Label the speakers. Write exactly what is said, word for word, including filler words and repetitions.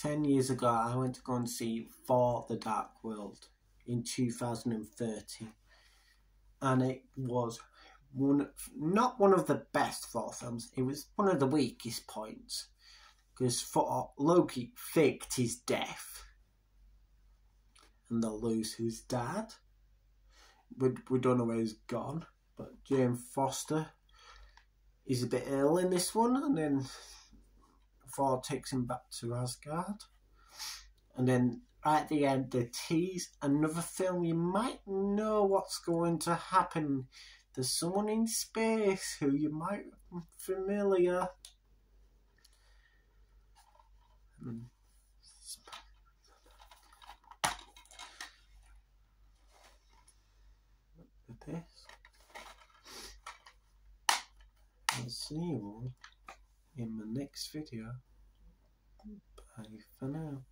Speaker 1: ten years ago, I went to go and see Thor: The Dark World in two thousand thirteen. And it was one, not one of the best Thor films. It was one of the weakest points. Because Thor, Loki faked his death. And they'll lose his dad. We, we don't know where he's gone. But Jane Foster is a bit ill in this one. And then Thor takes him back to Asgard. And then at the end they tease another film. You might know what's going to happen. There's someone in space who you might be familiar. Hmm. With this. I'll see you all in my next video. Bye for now.